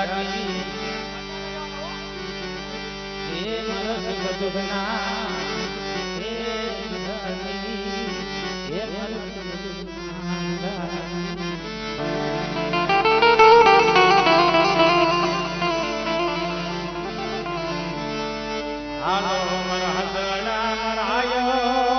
રાની એ મરસ ગદુગના એ રાની એ મરસ ગદુગના હાલો મરા હસડા મરાયો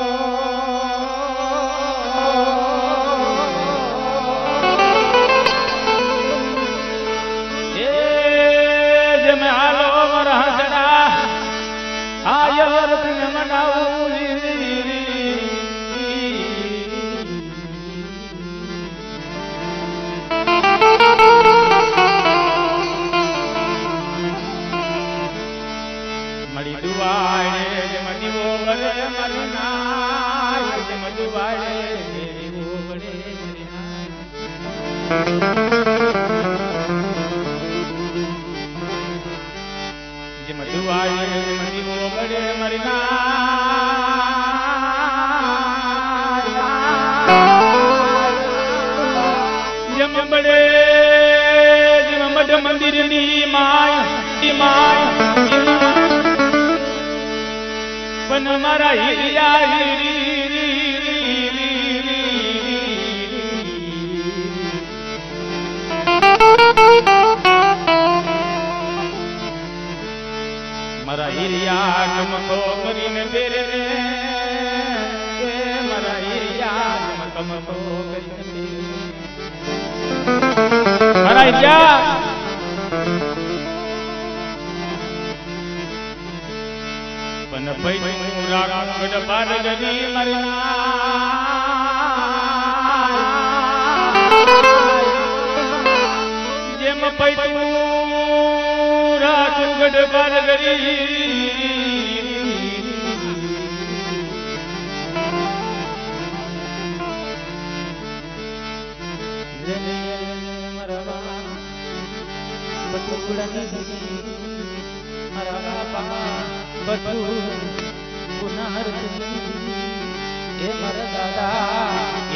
મંદિરની માય પણ મારા હીરિયા મારા હીરિયા કમકો કરીને બેરે મારા હીરિયા કમકો કરીને મારા હીરિયા પણ પૈનું રાખડ પાર ગરી મરના જેમ પૈનું રાખડ પાર ગરી એ મારા દાદા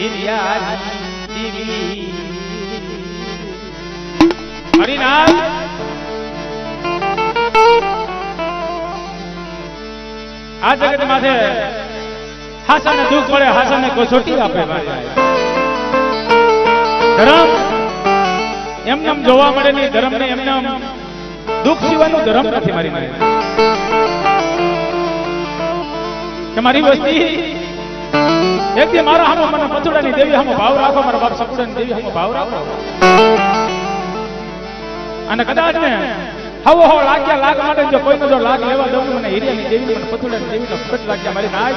હરિનામ આ જગત માથે હાસાને દુઃખ પડે હાસાને કસોટી આપે ધર્મ એમને જોવા મળે નહીં ધર્મ ને એમને દુઃખ સિવાયનું ધર્મ નથી મારી મારી મારી વસ્તી એક દી મારા હામો મને પથુડાની દેવી હામો ભાવ રાખો મારા બાપ સપુડાની દેવી હામો ભાવ રાખો અને કદાચ ને હવો હો લાગ્યા લાગ માટે જો કોઈને જો લાગ લેવા દઉં મને હીરિયાની દેવી મને પથુડાની દેવીનો ફટ લાગ્યા મારી નાય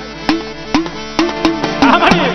આ મારી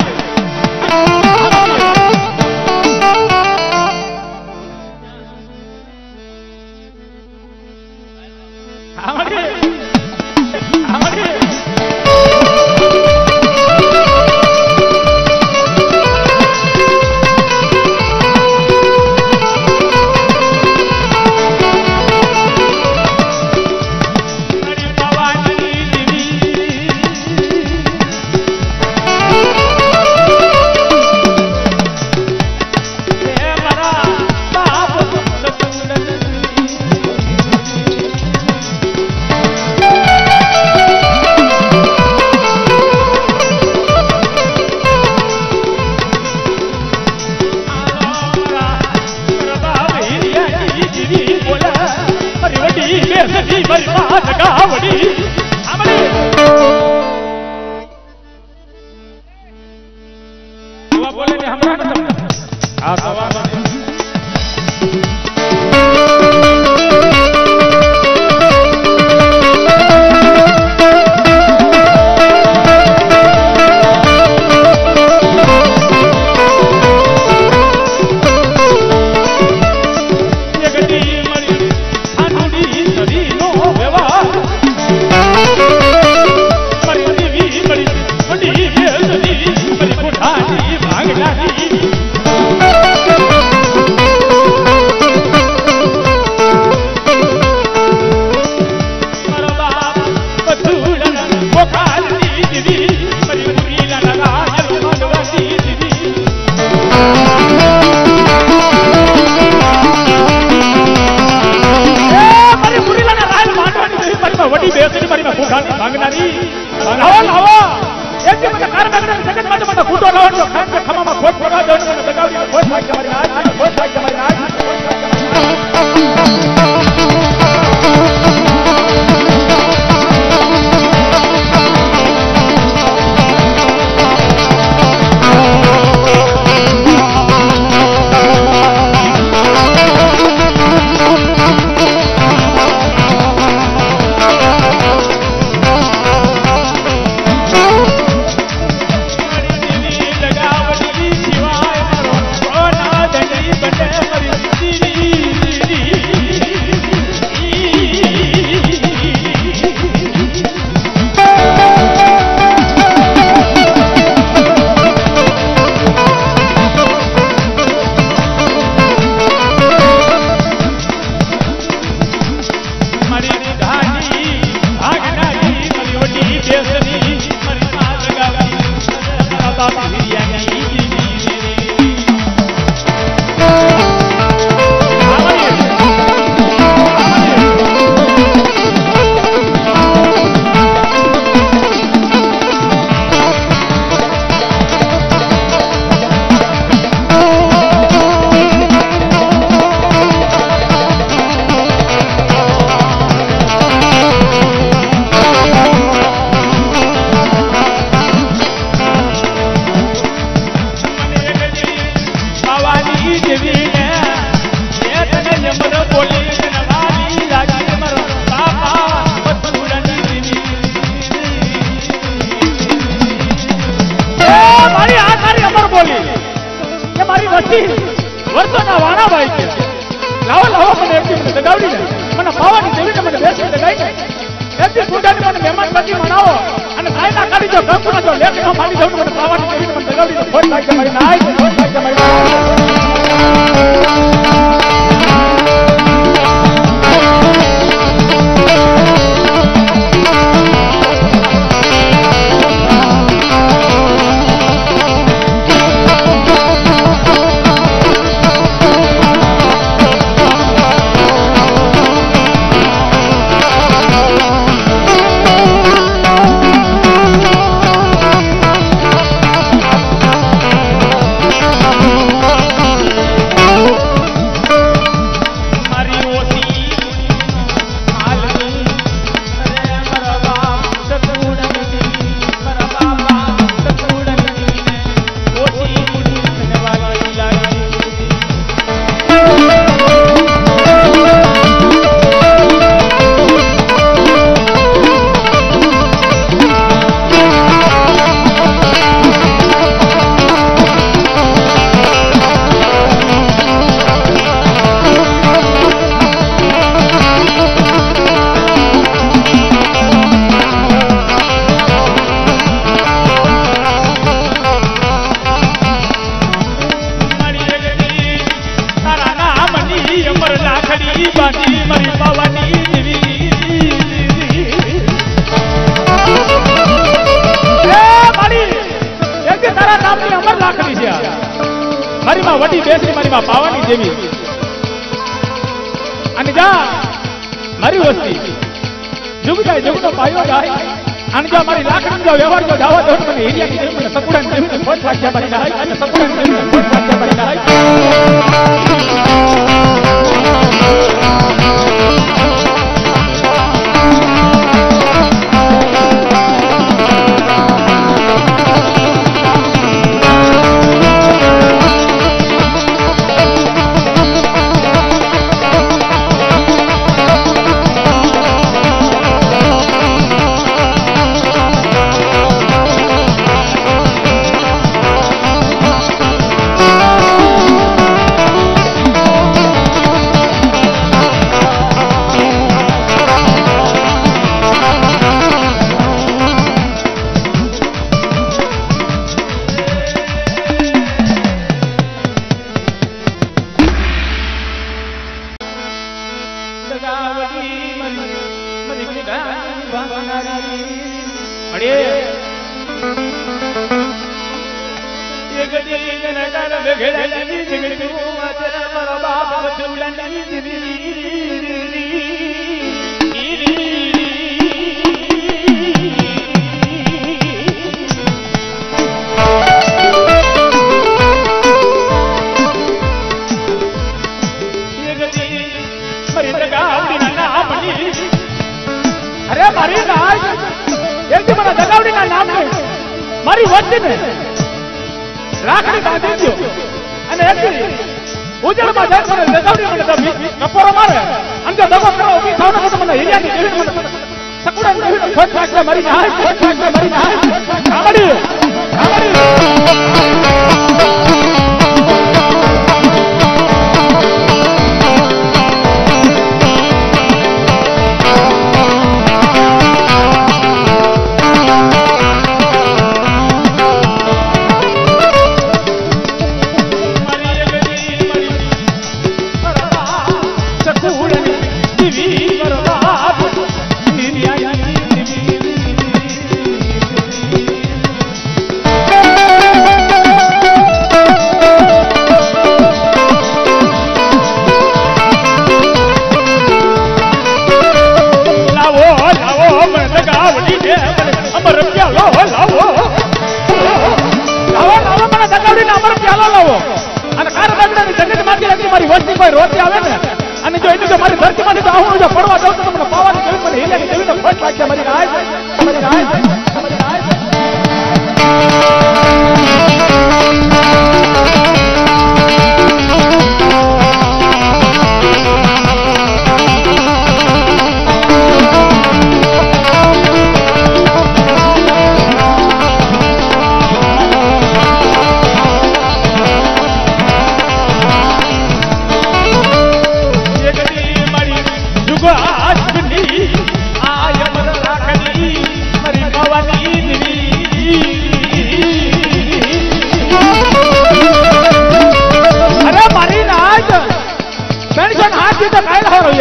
ના ભાઈ કે લાવો લાવો મને એક મને દગાવડી ને મને પાવાની દેવીને મને બેસી દગાઈ ને એથી ફૂટાની મને મહેમાન ગતિ મનાવો અને કાયદા કાઢી જો કંકુના જો લેખ નો ફાડી દઉં મને પાવાની દેવીને મને દગાવડી તો ફોટ લાગે મારી નાય ફોટ લાગે મારી મારી માં વડી બેસી મારી માં પાવાની દેવી અને જા મારી વસ્તી જુગ જાય જુગનો પાયો જાય અને જો મારી લાકડી જો વ્યવહાર જો જાવા દો મને એરિયા ની મને સકુડાની દેવીને ફોટ લાગ્યા મારી નાય અને સકુડાની દેવીને ફોટ લાગ્યા મારી નાય મારી વચ્ચે રાખડી બાંધી દો અને એકલી ઉજળમાં જાય મને દગાવડી મને કપોરો મારે અને જો દગો કરો ઉભી થાવ ને તો મને હીરાની દેવી મને સકુડાની દેવીને ખોટ લાગે મારી નાય ખોટ લાગે મારી નાય કામડી મારી વસ્તી કોઈ રોતી આવે ને અને જો એને જો મારી ધરતી માંથી તો આવું જો પડવા દઉં તો તમને પાવાની દેવી મને હિલે દેવી તો ફટ લાગે મારી નાય મારી નાય મારી નાય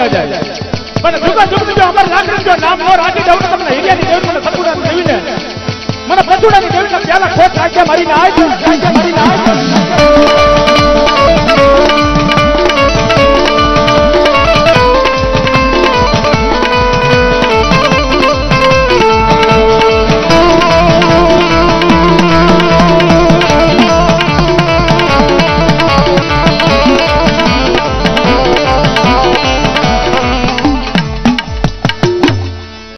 ઉડ્યા જાય પણ જુગા જુગ જો અમાર લાકડી જો નામ નો રાખી દઉં તો તમને હિરિયાની દેવી મને સપુડા દેવીને મને પછુડાની દેવીને પ્યાલા ખોટ રાખ્યા મારીને આય